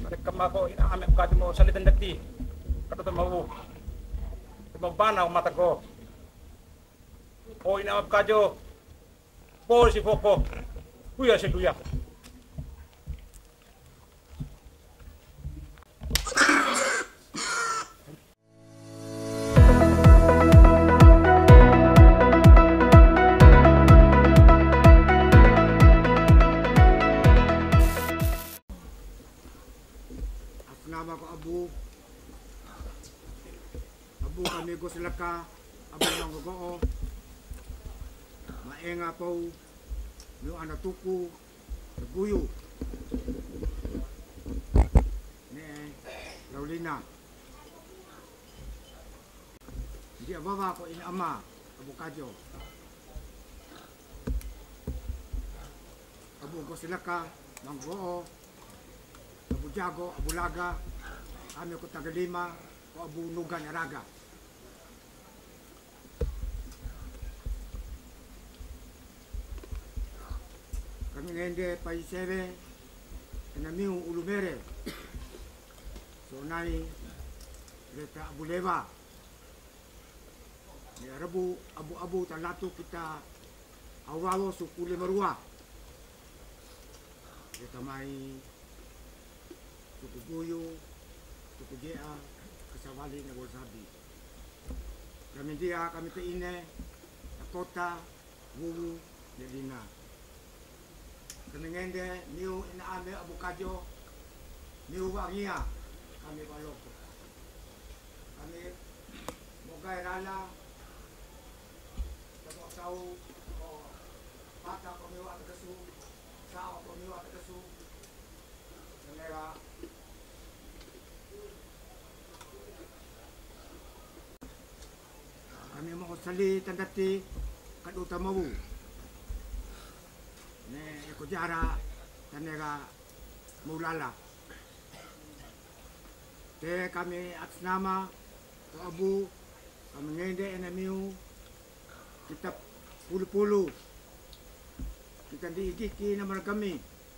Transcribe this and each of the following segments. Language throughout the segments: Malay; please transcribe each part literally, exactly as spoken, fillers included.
Mereka mako ina ame kaji mo salitan dati. Kato mau. Mau bana mata ko. O ina ame kajo. Por si foko. Kuya si kuya. Nama ko Abu. Abu kami ko sila ka. Abu nang gogoo. Maenga po. Yung anatuku. Naguyo. Ne. Laulina. Hindi ababa ko inama. Abu Kadyo. Abu ko sila ka. Nang gogoo. Abu Jago, Abu Laga, kami ko Tagalima, o Abu Nugan Araga. Kami ngende paisere, enamiu ulumere. So nai, reta Abu Leva. Ni Arabu, Abu-Abu talatu kita awalo sukule marua. Reta mai Tuku Guyo, Tuku Gea, Kasawali na Wasabi. Kami dia, kami Teine, Takota, Wulu, Lelina. Kami ngende, Niu Inaame, Abu Kadyo, Niu Waria, kami Baloko. Kami Mogay Rala, Tago Sao, o Pata Komiwa Atagasu, Sao Komiwa Atagasu, Nalera, kami mo sali tandati kaduta mawu ne ko jara tanega mulala te kami atas nama to Abu kami ngende enamiu kita pulu-pulu kita diigiki na kami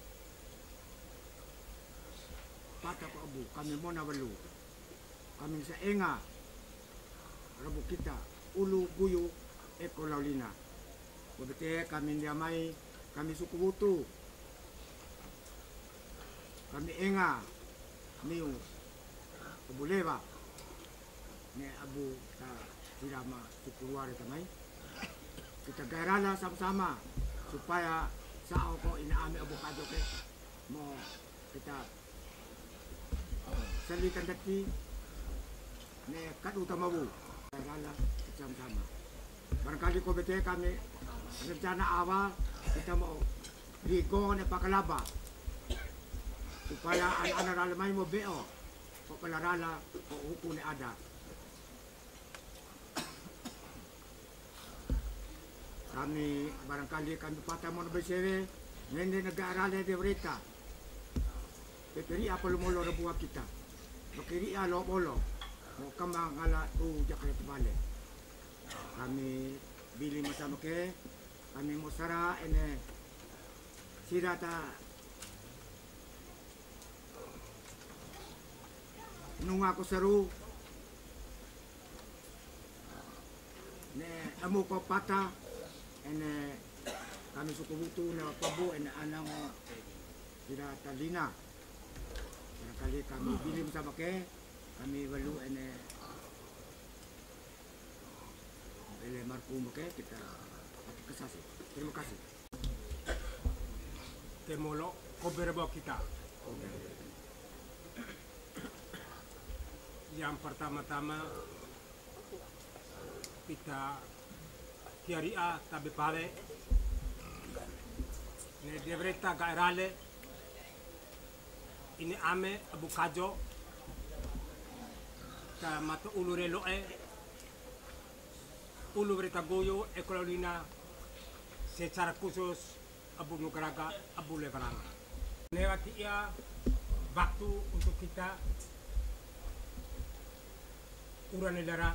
pata ko Abu kami mo na walu kami sa enga rabu kita Ulu Guyo Eko Laulina. Babete kami diamai, kami suku Butu. Kami Enga, Niu, Abu Leva. Ne Abu ta Sirama suku luar tamai. Kita gairala sama-sama supaya sao ko inaami Abu Kadyo ke mo kita salitan dati ne kadutamawu gairala sama-sama. Barangkali ko bete kami rencana awal kita mau ligo na pakalaba supaya anak-anak alamay mo beo o palarala o huko ni ada. Kami barangkali kami patah mo na besere ngende nag-aaral de berita. Peperi apa lumolo na buwa kita. Makiri alo bolo mo kama ngala u jakay tibale. Kami bili masama ke kami mosara ene sirata nung ako seru ne amu ko pata ene kami suku Butu na pabu ene anang sirata lina barangkali kami bili masama ke kami walu ene Ele markum ke kita kasasi. Terima kasih. Temolo koberbo kita. Yang pertama-tama kita kiaria tabe pare ne devreta gairale ini ame Abu Kadyo ka mato ulure loe Ulu Berita Goyo, Eko Laulina, secara khusus Abu Nugaraga, Abu Levaranga. Lewati ia waktu untuk kita urang negara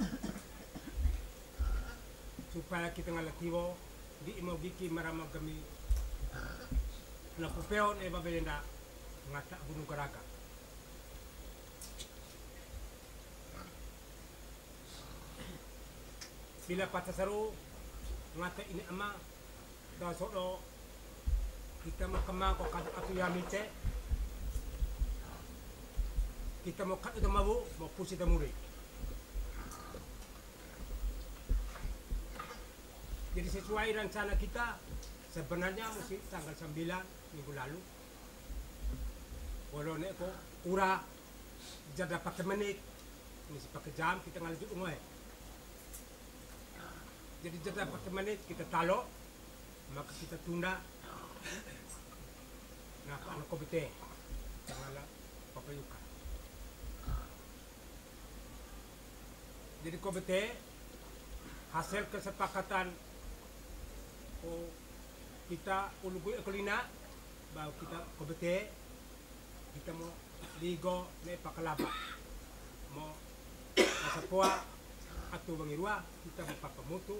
supaya kita ngalatiwo di imogiki marama kami na pupeo ne babenda ngata Abu Nugaraga. bila patasaru ngata ini ama da sodo kita mau kemang ko kadu atu yamite kita mau kadu mabu mau pusi tamuri. Jadi sesuai rencana kita sebenarnya mesti tanggal sembilan minggu lalu. Walau nek ko ura jada pakai menit, mesti pakai jam kita ngalujuk umai. Jadi jeda pakai menit kita talo, maka kita tunda. Nah, anak komite, janganlah papayukan. Jadi komite hasil kesepakatan oh, kita ulugui ekolina, baru kita komite kita mau ligo ne pakalaba, mau masapua atau bangirua kita papamutu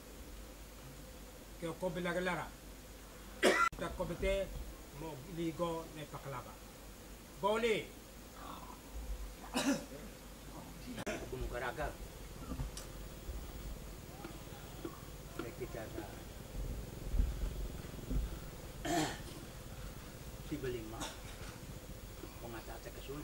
ke ko belagalara kita komite mo ligo ne pakalaba boli Bumugaraga kita sa si belima pengatata kasun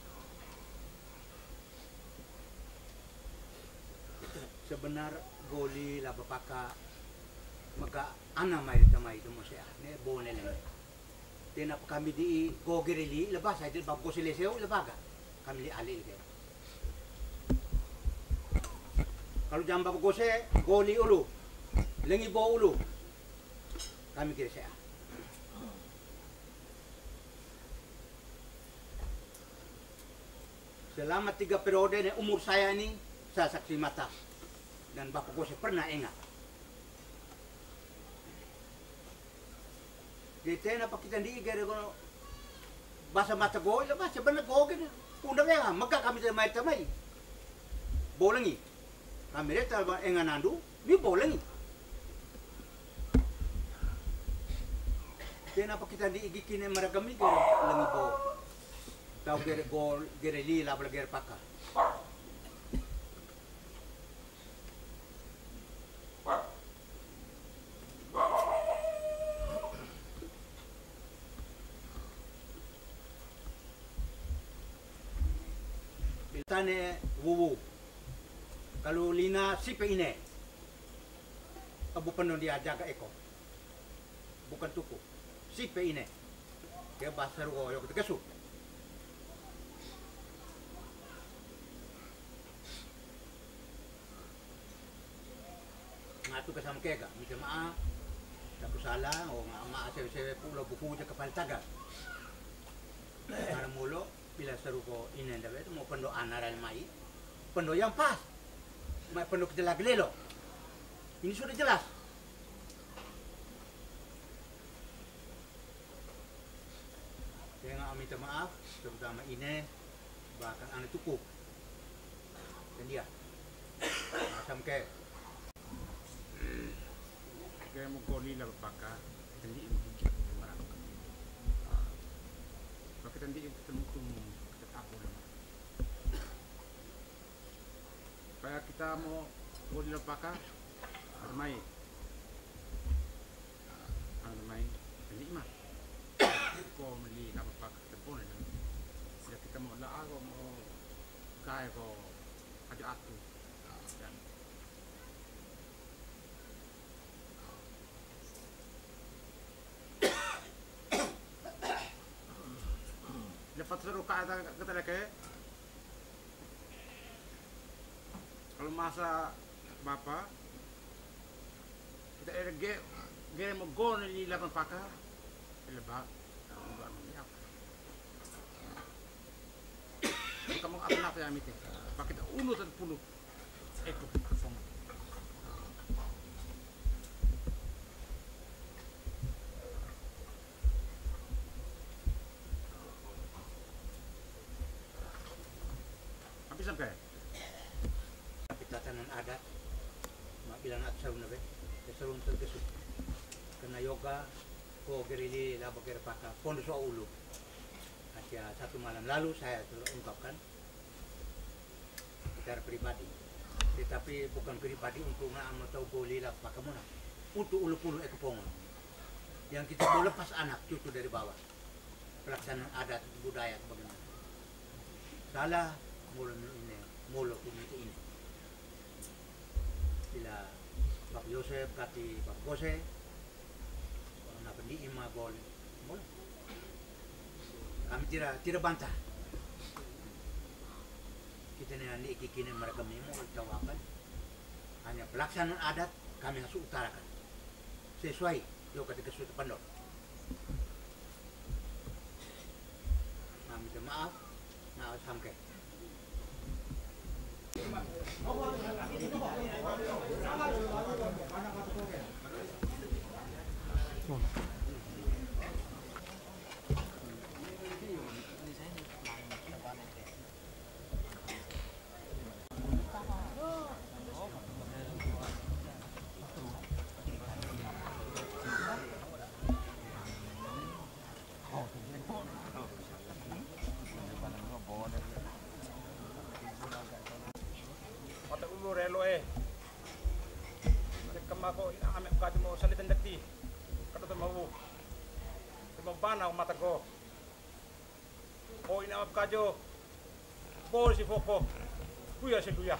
sebenar goli labapaka maka ana may tamay ito mo siya ne bone lang tina kami di gogirili labas ay din bago sila siyo labaga kami li alil kayo kalau jam bago se goli ulu lengi bo ulu kami kira siya selama tiga periode ne umur saya ini saya saksi mata dan bapak gue pernah ingat. Jadi apa kita di igere kono bahasa mata gue, lah bahasa benar gue gitu. Undang ya, maka kami temai temai. Bolengi, kami reta engan andu, bi bolengi. Jadi apa kita di igi kini mereka mikir lengi bo. Tahu gere gol, gere lila, bela gere pakar. Tane wuwu kalau lina sipe ine abu penuh dia jaga eko bukan tuku sipe ine dia basar wo yo kesu ngatu kasam kega minta maaf aku salah o ma sewe-sewe pulo buku je kepal taga karena mulo bila seru ko inen dapat mau pendo anaral mai pendo yang pas mai pendo kejelas lelo ini sudah jelas saya minta maaf terutama ini bahkan anak cukup dan dia macam ke kaya mo goli la baka hindi mo marang bakit hindi yung ketemu ketemu lang kaya kita mo goli la baka armay armay hindi ma ko mali na baka ketemu lang sila kita mo laago mo kaya ko adu atu dan dapat seru kata kata lagi kalau masa bapak kita erge gere mo gon ni laban pakar lebak kamu apa nak ya mite pakai uno dan puluh ekor kosong habis sampai tatanan adat mabilan at sa unabe keserun terkesu kena yoga ko gerili labagir paka pondo sa ulo Asia satu malam lalu saya telah ungkapkan secara pribadi Tetapi bukan pribadi untuk nak tahu boleh lah pakai mana. Untuk ulu puluh ekopongon. Yang kita mau lepas anak cucu dari bawah. Pelaksanaan adat budaya bagaimana. Salah mula ini, mula komite ini. Bila Pak Yosef kati Pak Gose, nak pendi ima gol, mula. Kami tidak tidak bantah. Kita ni kini mereka memang tawakan. Hanya pelaksanaan adat kami harus utarakan sesuai yo ketika sudah pandok. Kami minta maaf, maaf sampai. Relo eh, mereka mako ina ame kati mo salitan dati, kado to mau, to bana o mata ko, o ina ap kajo, por si foko, kuya si kuya.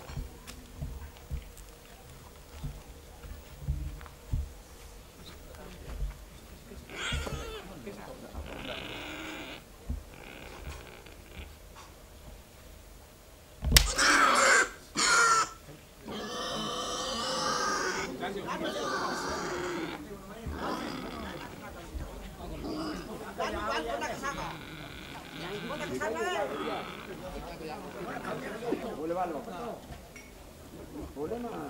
Boleh malu. Boleh mah.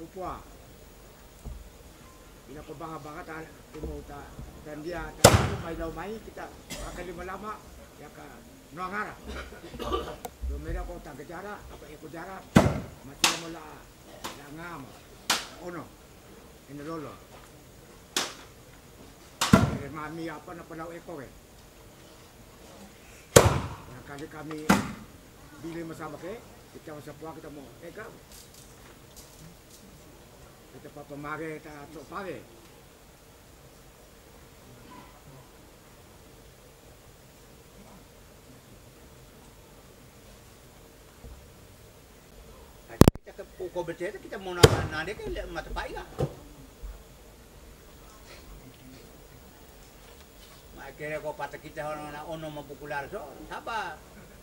upua. Bila ko banga-banga ta timo ta dan dia ta mai lau mai kita akan lima lama ya ka nuangara. Lumera ko ta gejara apa eko jara macam mula la ngam. Ono. Ini lolo. Ini mami apa na palau eko ke. Ya kali kami bila masa ke kita masa puak kita mau eka. Kita papa mare ta to pare. Kita ke pukul betul kita mau nak nade ke mata pai lah. Mak kira kau patah kita orang nak ono mempopular so, sabar.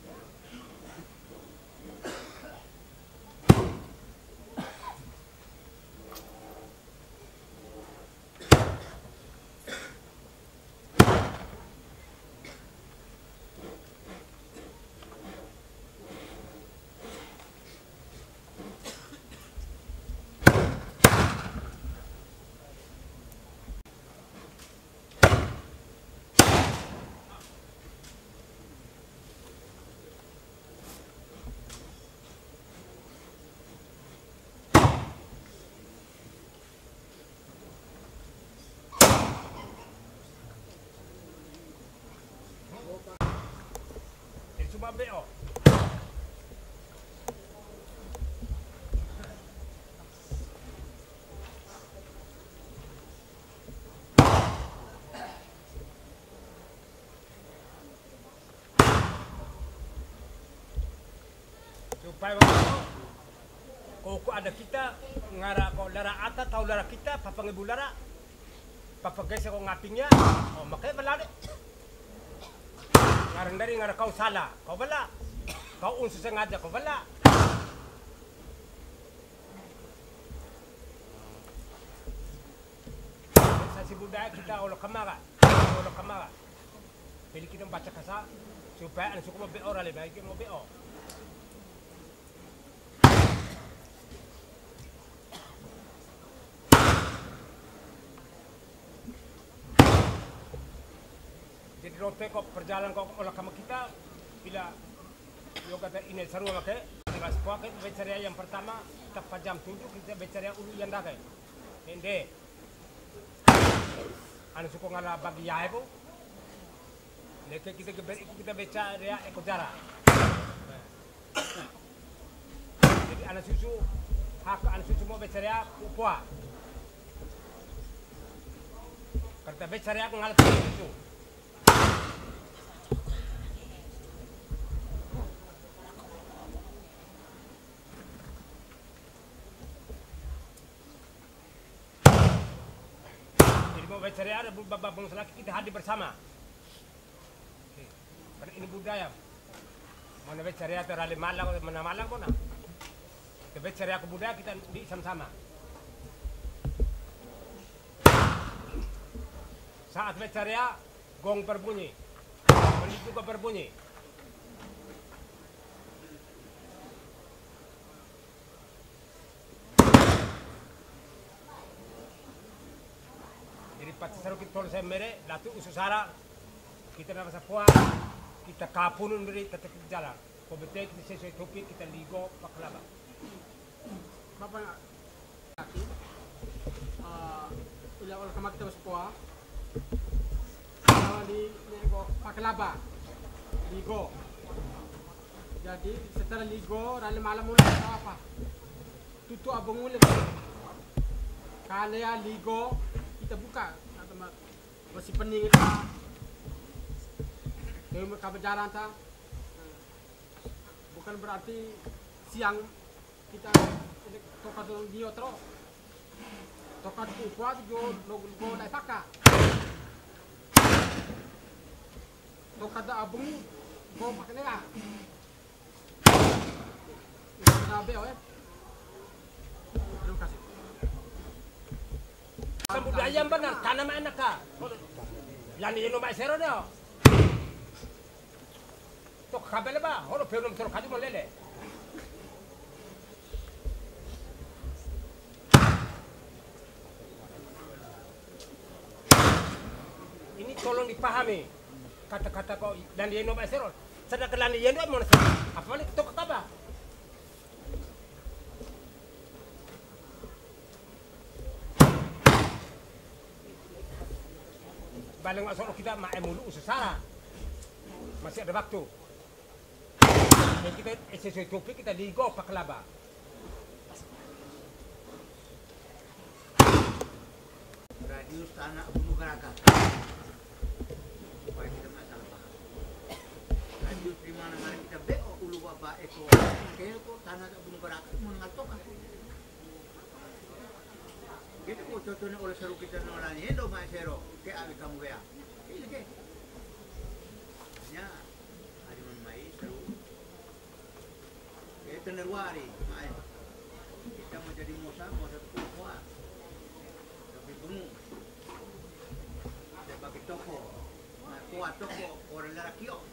Cuma B O. Supaya kok ada kita ngara kok lara ata tahu lara kita papa ngebu lara papa gese kok ngapingnya oh makanya belade ngarang dari ngarang kau salah, kau bela, kau unsur sengaja kau bela. Sasi budaya kita olah kamara, olah kamara. Pilih kita baca kasa supaya anak suku mau B O rale baik mau B O. Jadi rote kok perjalanan kok olah kama kita bila yo kata ini seru make dengan sebuah ke becaria yang pertama tepat jam tujuh kita becaria ulu yang dagai ende anu suku ngala bagi ya ibu leke kita kita becaria eko jara jadi anak susu hak anak susu mau becaria upua karena becaria ngala susu. Becaria ada beberapa bangsa laki kita hadir bersama. Karena ini budaya. Mana becaria atau rale Malang, mana Malang pun. Becaria ke budaya kita di sama-sama. Saat becaria gong berbunyi, benih juga berbunyi. Seru kita tolong saya mere, latu ususara kita nama sapua, kita kapunun dari tetap jalan. Kau betul kita sesuai topik kita ligo paklaba. Bapak laki, ilah olah kama kita sapua, kalau di ligo paklaba, ligo. Jadi setelah ligo, rale malam mulai apa? Tutu abang mulai. Kalau ya ligo kita buka. Masih pening kita, kalau mereka berjalan ta, bukan berarti siang kita tokat dia terus, tokat kuat jo logo logo naik pakar, tokat abung go pakai nela, kita beo ya, terima kasih. Budaya yang benar, tanam enak kah? Yang ini nomor zero dah. Tok kabel apa? Orang film terus kaji mau lele. ini tolong dipahami kata-kata kau dan dia no serol. Sedangkan lan dia no mau serol. Apa balik tok apa? Balang asal kita mak mulu usara. Masih ada waktu. Dan kita sesuai topik kita ligo paklaba. Radius tanah Gunung Garaga. Supaya kita nggak salah paham. Radius di mana-mana kita beo ulu wabah eko. Kaya kok tanah Gunung Garaga mengatok kan. Gitu kok contohnya oleh seru kita nolani endo mak sero ke abi kamu bea. Ini ke. Ya, hari mai seru. Itu nerwari, mai. Kita mau jadi musa, mau satu kuah. Tapi bungu. Saya bagi toko. Nah, kuah toko orang lelaki oh.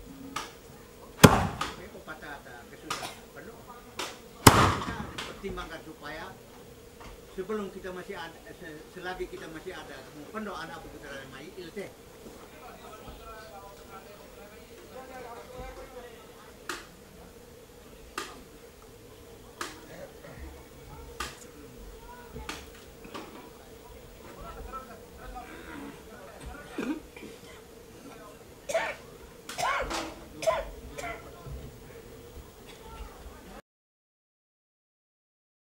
Tapi kok patah kesudah penuh. Kita pertimbangkan supaya sebelum kita masih ada, selagi kita masih ada, penuh anak putra mai ilte. Hmm?